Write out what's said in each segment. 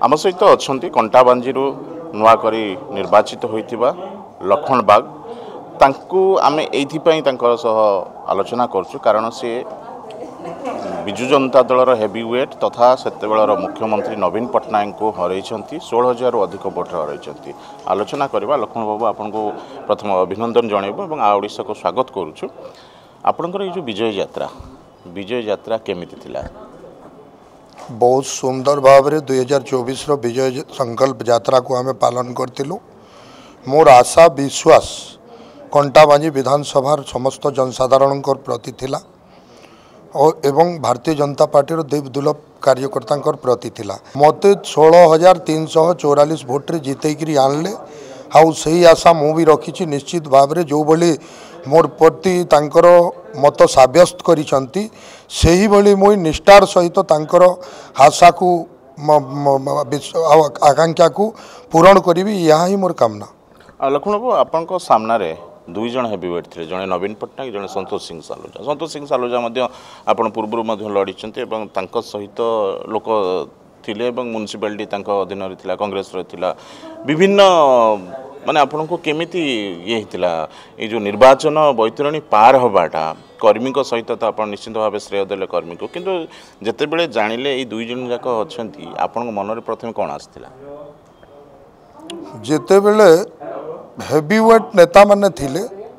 आम सहित अच्छा कंटाबांजी नुआ करी निर्वाचित होइथिबा लक्ष्मण बाग तांकु आमे एइथिपई तांकर सह आलोचना करछु कारण से विजु जनता दलर हेवीवेट तथा सेतेबेलर मुख्यमंत्री नवीन पट्टनायक को हरैछंती 16,000 अधिक भोट हरैछंती। आलोचना करबा लक्ष्मण बाबू आपन को प्रथम अभिनंदन जणैबो एवं ओडिशा को स्वागत करूछु। आपनकर ए जो विजय यात्रा केमिति थिला? बहुत सुंदर भाव में 2024 विजय संकल्प यात्रा को आम पालन करूँ। मोर आशा विश्वास कंटाबांजी विधानसभा समस्त जनसाधारण प्रति थिला और एवं भारतीय जनता पार्टी देव दुर्लभ कार्यकर्ता प्रति थिला। मते 16,344 भोट रे जितेकरी आणले आउ सही आशा मु भी रखी निश्चित भाव में जो भली मोर प्रति तांकर मत साब्यस्त करिसंती सही भली मुई निष्ठार सहित तांकर आशा को आकांक्षा को पूरण करी यह ही मोर कामना। लक्ष्मण बाबू आपण सामना रे दुई जन हेवीवेट थे, जड़े नवीन पट्टनायक जड़े संतोष सिंह सालुजा आपण पूर्व लड़ी सहित लोक थिले म्युनिसिपालिटी अधीन रही कांग्रेस रही विभिन्न माने आपण को केमिति ये हितला ये जो निर्वाचन बैतरणी पार हबाटा कर्मी को सहित तो आप निश्चित भाव श्रेय देले कर्मी को, किंतु जेते बेले जानिले ये दुई जन जाक अछंती आपण मन रे प्रथम कोन आस्थिला? जेते बेले हेवीवेट नेता माने थिले,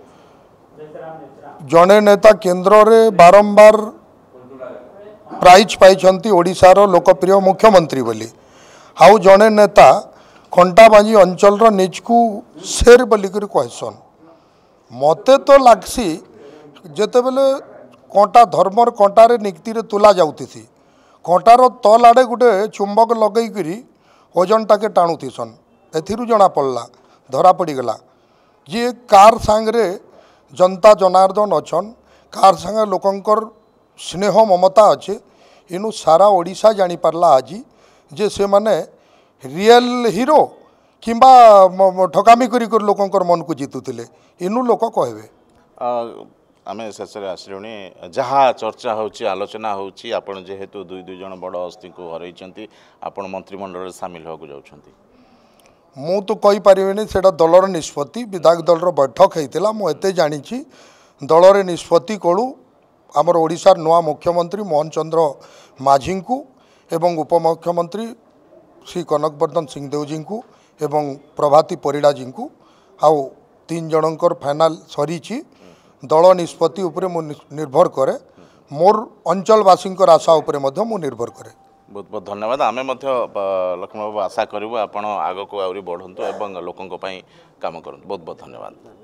जड़े नेता केंद्र रे बारंबार प्राइज पाई ओडिशार लोकप्रिय मुख्यमंत्री बोली, आउ जड़े नेता कंटाबांजी अंचल निज को शेर बोलिकर कहसन। मते तो लागसी जेते बेले कंटा धर्मर कंटारे निकती तुला जाऊती कंटार तल आड़े गोटे चुंबक लगेकरी ओजन टाके टाणुथीसन। एथिरु जना पड़ला धरा पड़गला जी कार सांगरे जनता जनार्दन अच्छन, कार सांगे लोकंकर स्नेह ममता अच्छे। इनु सारा ओडिशा जानी पारला आज जे से माने रियल हीरो किंबा ठकामी करी लोकंकर मन को जीतुले इनु लोक कहबे। आमे शेष आसलुणी जहाँ चर्चा होची आलोचना होची आपण जेहेतु दुई दुई जन बड़ हस्ती को हरैछंती आपण मंत्रिमंडल सामिल होकु जाउछंती। मु तो कहि परिबेनी सेटा दलर निष्पत्ति विधायक दलर बैठक होइतिला। मु एते जानिछि दलर निष्पत्ति कोळु आमर ओडिशार नुआ मुख्यमंत्री मोहन चंद्र माझी को एवं उपमुख्यमंत्री श्री कनकवर्धन सिंहदेव जी को एवं प्रभाती परिड़ा जी को आउ 3 जनकर फाइनाल सरी दल निष्पत्ति उपरे मु निर्भर करे, मोर अंचलवासी आशा उपरे मध्य मु निर्भर करे। बहुत बहुत धन्यवाद। आमे लक्ष्मण बाबू आशा करूँ आपण आग को आउरी बढ़ंतु एवं लोकंक पई काम करंतु। बहुत बहुत धन्यवाद।